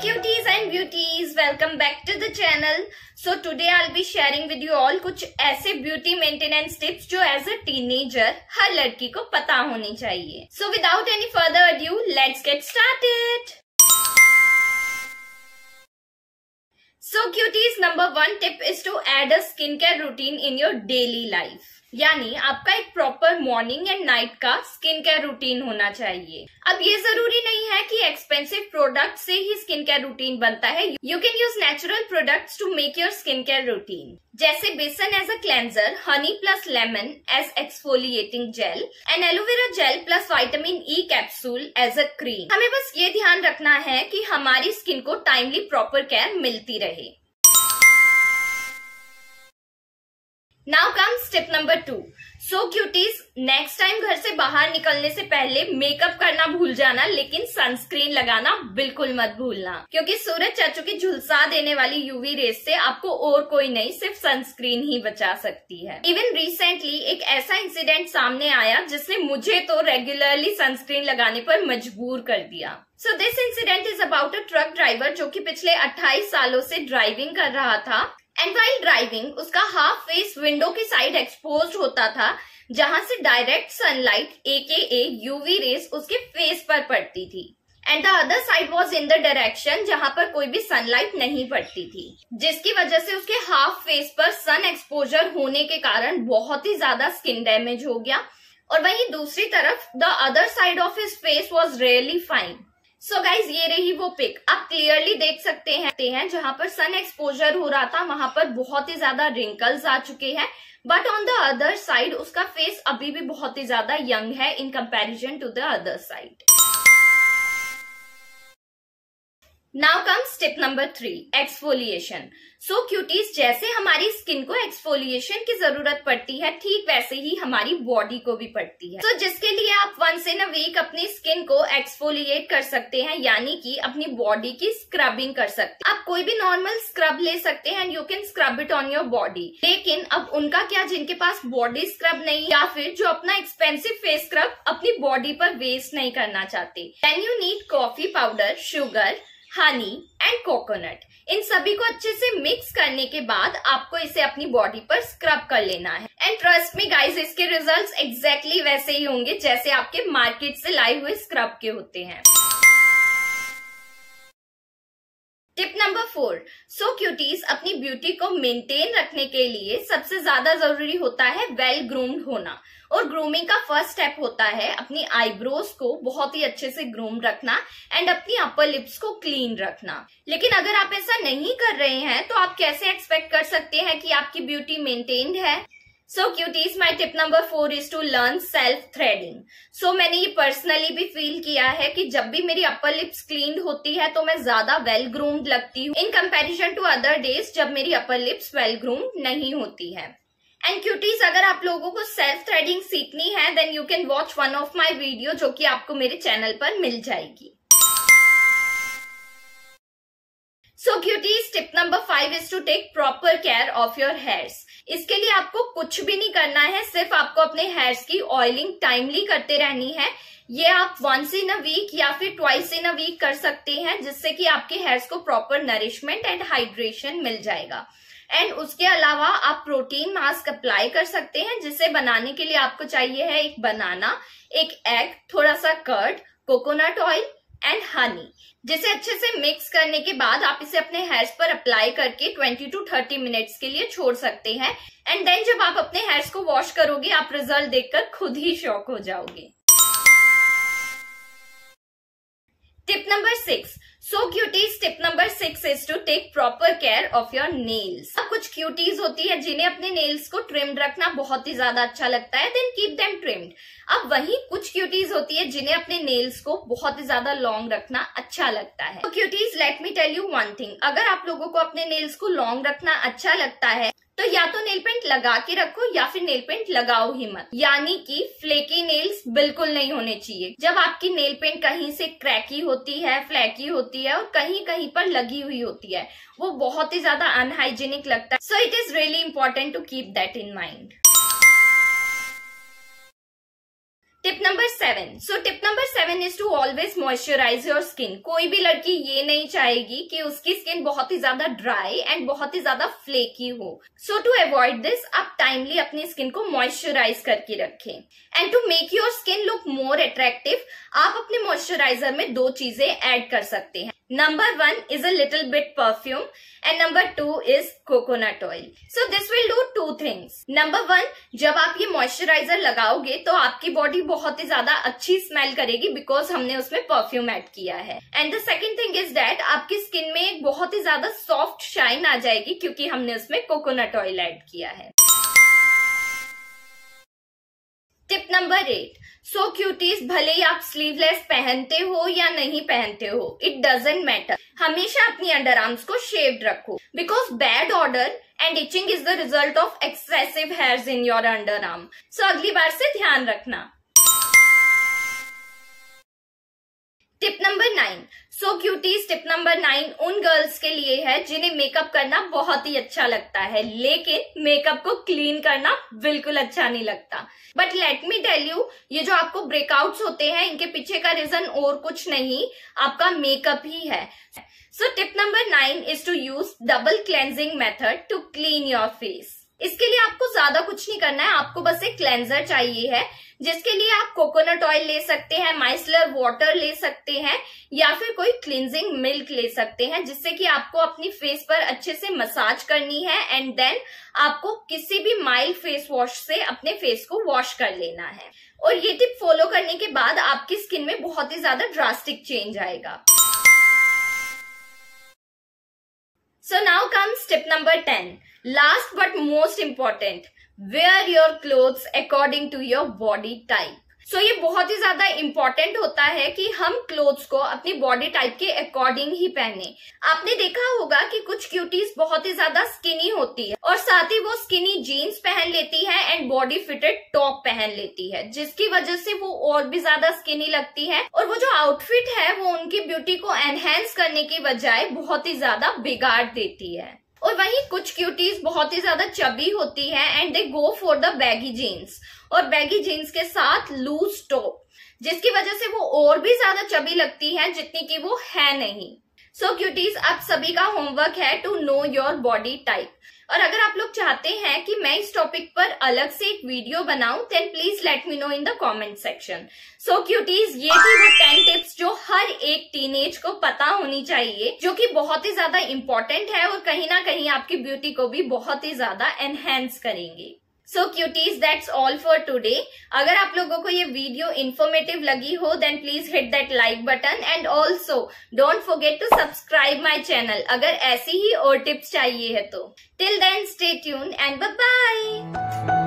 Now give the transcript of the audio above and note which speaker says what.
Speaker 1: cuties and beauties, welcome back to the channel. So today I'll be sharing with you all कुछ ऐसे beauty maintenance tips जो as a teenager हर लड़की को पता होनी चाहिए. So without any further ado, let's get started. So cuties, number one tip is to add a skincare routine in your daily life. यानी आपका एक प्रॉपर मॉर्निंग एंड नाइट का स्किन केयर रूटीन होना चाहिए. अब ये जरूरी नहीं है कि एक्सपेंसिव प्रोडक्ट से ही स्किन केयर रूटीन बनता है. You can use natural products to make your skin care routine, जैसे besan as a cleanser, honey plus lemon as exfoliating gel and aloe vera gel plus vitamin E capsule as a cream. हमें बस ये ध्यान रखना है कि हमारी स्किन को टाइमली प्रॉपर केयर मिलती रहे. Now comes tip number 2. So cuties, next time घर से बाहर निकलने से पहले मेकअप करना भूल जाना, लेकिन सनस्क्रीन लगाना बिल्कुल मत भूलना, क्योंकि सूरज चाचू की झुलसा देने वाली यूवी रेस से आपको और कोई नहीं, सिर्फ सनस्क्रीन ही बचा सकती है. इवन रिसेंटली एक ऐसा इंसिडेंट सामने आया जिसने मुझे तो रेगुलरली सनस्क्रीन लगाने पर मजबूर कर दिया. So this incident is about a truck driver जो कि पिछले 28 सालों से ड्राइविंग कर रहा था. एंड वाइल ड्राइविंग उसका हाफ फेस विंडो की साइड एक्सपोज होता था, जहां से direct sunlight AKA UV rays उसके फेस पर पड़ती थी. And the other side was in the direction जहां पर कोई भी सनलाइट नहीं पड़ती थी, जिसकी वजह से उसके हाफ फेस पर सन एक्सपोजर होने के कारण बहुत ही ज्यादा स्किन डैमेज हो गया. और वहीं दूसरी तरफ the other side of his face was really fine. So guys, ये रही वो पिक. आप क्लियरली देख सकते हैं जहां पर सन एक्सपोजर हो रहा था वहां पर बहुत ही ज्यादा रिंकल्स आ चुके हैं, but on the other side उसका फेस अभी भी बहुत ही ज्यादा यंग है in comparison to the other side. Now comes tip number 3, exfoliation. So cuties, जैसे हमारी स्किन को एक्सफोलिएशन की जरूरत पड़ती है, ठीक वैसे ही हमारी बॉडी को भी पड़ती है. तो जिसके लिए आप वंस इन अ वीक अपनी स्किन को एक्सफोलिएट कर सकते हैं, यानी कि अपनी बॉडी की स्क्रबिंग कर सकते हैं. आप कोई भी नॉर्मल स्क्रब ले सकते हैं and you can scrub it on your body. लेकिन अब उनका क्या, जिनके पास बॉडी स्क्रब नहीं या फिर जो अपना एक्सपेंसिव फेस स्क्रब अपनी बॉडी पर वेस्ट नहीं करना चाहते, then you need coffee powder, sugar, honey and coconut. इन सभी को अच्छे से मिक्स करने के बाद आपको इसे अपनी बॉडी पर स्क्रब कर लेना है. एंड ट्रस्ट मी गाइज, इसके रिजल्ट्स एग्जैक्टली वैसे ही होंगे जैसे आपके मार्केट से लाए हुए स्क्रब के होते हैं. Tip number 4. सो क्यूटीज, अपनी ब्यूटी को मेंटेन रखने के लिए सबसे ज्यादा जरूरी होता है वेल ग्रूम्ड होना. और ग्रूमिंग का फर्स्ट स्टेप होता है अपनी आईब्रोज को बहुत ही अच्छे से ग्रूम रखना एंड अपनी अपर लिप्स को क्लीन रखना. लेकिन अगर आप ऐसा नहीं कर रहे हैं तो आप कैसे एक्सपेक्ट कर सकते हैं कि आपकी ब्यूटी मेंटेन्ड है. So cuties, my tip number 4 is to learn self threading. So मैंने ये पर्सनली भी फील किया है कि जब भी मेरी अपर लिप्स क्लीन होती है तो मैं ज्यादा वेल ग्रूम्ड लगती हूँ in comparison to other days जब मेरी अपर लिप्स वेल ग्रूम्ड नहीं होती है. एंड क्यूटीज, अगर आप लोगों को सेल्फ थ्रेडिंग सीखनी है then you can watch one of my video जो कि आपको मेरे चैनल पर मिल जाएगी. So cuties, tip number 5 is to take proper care of your hairs. इसके लिए आपको कुछ भी नहीं करना है, सिर्फ आपको अपने हेयर्स की ऑयलिंग टाइमली करते रहनी है. ये आप वंस इन अ वीक या फिर ट्वाइस इन अ वीक कर सकते हैं, जिससे कि आपके हेयर्स को प्रॉपर नरिशमेंट एंड हाइड्रेशन मिल जाएगा. एंड उसके अलावा आप प्रोटीन मास्क अप्लाई कर सकते हैं, जिसे बनाने के लिए आपको चाहिए है एक बनाना, एक एग, थोड़ा सा curd, coconut oil and honey, जिसे अच्छे से मिक्स करने के बाद आप इसे अपने हेयर्स पर अप्लाई करके 20 to 30 मिनट्स के लिए छोड़ सकते हैं. एंड देन जब आप अपने हेयर्स को वॉश करोगे आप रिजल्ट देखकर खुद ही शॉक हो जाओगे. Tip number 6. So cuties, tip number 6 is to take proper care of your nails. अब कुछ क्यूटीज होती है जिन्हें अपने नेल्स को ट्रिम्ड रखना बहुत ही ज्यादा अच्छा लगता है, देन कीप देम ट्रिम्ड. अब वहीं कुछ क्यूटीज होती है जिन्हें अपने नेल्स को बहुत ही ज्यादा लॉन्ग रखना अच्छा लगता है. तो cuties, let me tell you one thing. अगर आप लोगों को अपने नेल्स को लॉन्ग रखना अच्छा लगता है तो या तो नेल पेंट लगा के रखो या फिर नेल पेंट लगाओ ही मत. यानी कि फ्लेकी नेल्स बिल्कुल नहीं होने चाहिए. जब आपकी नेल पेंट कहीं से क्रैकी होती है, फ्लैकी होती है और कहीं कहीं पर लगी हुई होती है, वो बहुत ही ज्यादा अनहाइजीनिक लगता है. So it is really important to keep that in mind. Tip number 7। So tip number 7 is to always moisturise your skin. कोई भी लड़की ये नहीं चाहेगी कि उसकी स्किन बहुत ही ज्यादा ड्राई एंड बहुत ही ज्यादा फ्लेकी हो। सो टू अवॉइड दिस, आप टाइमली अपनी स्किन को मॉइस्चराइज करके रखें। And to make your skin look more attractive, आप अपने मॉइस्चराइजर में 2 चीजें ऐड कर सकते हैं। Number 1 is a little bit perfume and number 2 is coconut oil. So this will do 2 things. Number 1, जब आप ये मॉइस्चराइजर लगाओगे तो आपकी बॉडी बहुत ही ज्यादा अच्छी स्मेल करेगी बिकॉज हमने उसमें परफ्यूम ऐड किया है। And the second thing is that आपकी स्किन में एक बहुत ही ज्यादा सॉफ्ट शाइन आ जाएगी क्योंकि हमने उसमें कोकोनट ऑयल ऐड किया है। Tip number 8। सो क्यूटीज, भले ही आप स्लीवलेस पहनते हो या नहीं पहनते हो, इट डजेंट मैटर, हमेशा अपनी अंडर आर्म्स को शेव्ड रखो because bad odour and itching is the result of excessive hairs in your under arm. So अगली बार से ध्यान रखना। Tip number 9। So cuties, tip number 9 उन गर्ल्स के लिए है जिन्हें मेकअप करना बहुत ही अच्छा लगता है लेकिन मेकअप को क्लीन करना बिल्कुल अच्छा नहीं लगता। But let me tell you, ये जो आपको ब्रेकआउट्स होते हैं इनके पीछे का रीजन और कुछ नहीं, आपका मेकअप ही है। So tip number 9 is to use double cleansing method to clean your face. इसके लिए आपको ज्यादा कुछ नहीं करना है, आपको बस एक क्लेंजर चाहिए है जिसके लिए आप कोकोनट ऑयल ले सकते हैं, माइसलर वाटर ले सकते हैं या फिर कोई क्लींजिंग मिल्क ले सकते हैं जिससे कि आपको अपनी फेस पर अच्छे से मसाज करनी है एंड देन आपको किसी भी माइल्ड फेस वॉश से अपने फेस को वॉश कर लेना है। और ये टिप फॉलो करने के बाद आपकी स्किन में बहुत ही ज्यादा ड्रास्टिक चेंज आएगा। So now comes tip number 10. Last but most important, wear your clothes according to your body type. So ये बहुत ही ज्यादा इम्पोर्टेंट होता है कि हम क्लोथ्स को अपनी बॉडी टाइप के अकॉर्डिंग ही पहने। आपने देखा होगा कि कुछ क्यूटीज बहुत ही ज्यादा स्किनी होती है और साथ ही वो स्किनी जीन्स पहन लेती है एंड बॉडी फिटेड टॉप पहन लेती है जिसकी वजह से वो और भी ज्यादा स्किनी लगती है और वो जो आउटफिट है वो उनकी ब्यूटी को एनहेंस करने की बजाय बहुत ही ज्यादा बिगाड़ देती है। और वहीं कुछ क्यूटीज बहुत ही ज्यादा चबी होती है and they go for the baggy jeans और बैगी जीन्स के साथ लूज टॉप जिसकी वजह से वो और भी ज्यादा चबी लगती है जितनी कि वो है नहीं। सो क्यूटीज, आप सभी का होमवर्क है to know your body type. और अगर आप लोग चाहते हैं कि मैं इस टॉपिक पर अलग से एक वीडियो बनाऊं then please let me know in the comment section. So cuties, ये थी वो 10 टिप्स जो हर एक टीनेज को पता होनी चाहिए जो कि बहुत ही ज्यादा इम्पोर्टेंट है और कहीं ना कहीं आपकी ब्यूटी को भी बहुत ही ज्यादा एनहेंस करेंगे। So cuties, that's all for today. अगर आप लोगों को ये वीडियो इन्फॉर्मेटिव लगी हो then please hit that like button and also don't forget to subscribe my channel अगर ऐसी ही और टिप्स चाहिए है तो। Till then stay tuned and bye bye.